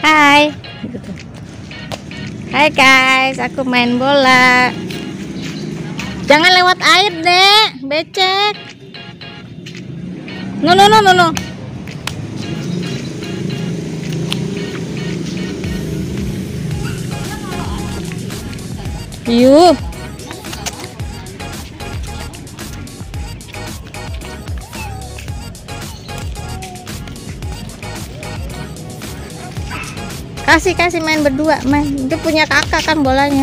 Hai. Hai guys, aku main bola. Jangan lewat air, Dek. Becek. No. Yuh. Kasih main berdua, main. Itu punya kakak kan bolanya.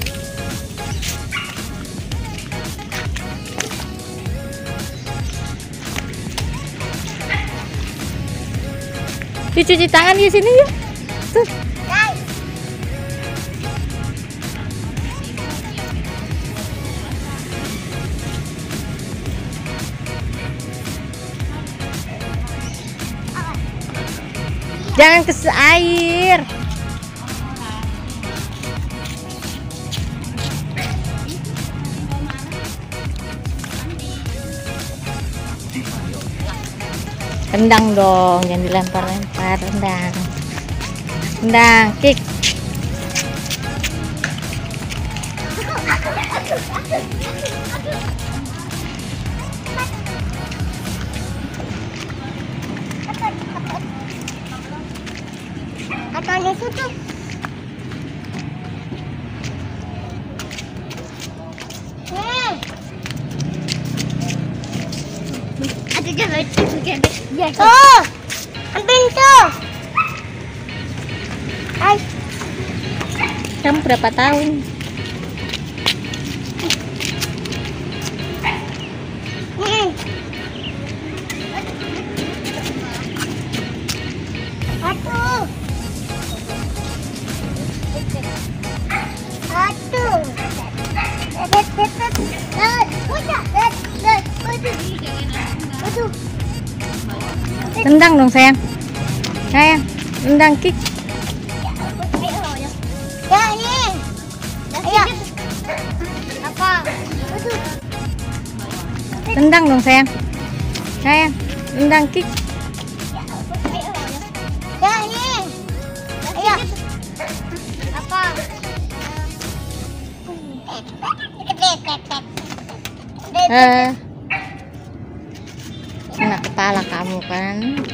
Cuci tangan di sini ya. Tuh. Jangan ke air. Tendang dong, jangan dilempar-lempar. Tendang, kick. Katanya tutup. Ada jalan ya. Oh, ambil tuh. Hai. Kamu berapa tahun? Tendang dong sayang. Sayang, tendang kick. Ya ini. Ayo. Apa? Tendang dong sayang. Sayang, tendang kick. Ya ini. Ayo. Apa? Kena kepala kamu kan.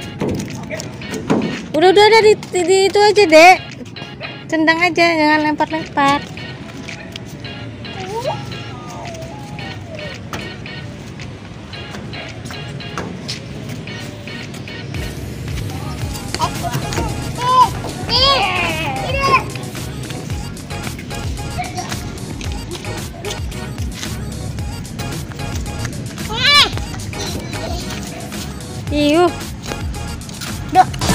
Udah di itu aja, Dek. Tendang aja, jangan lempar-lempar. Iya. Iyuh. Dok.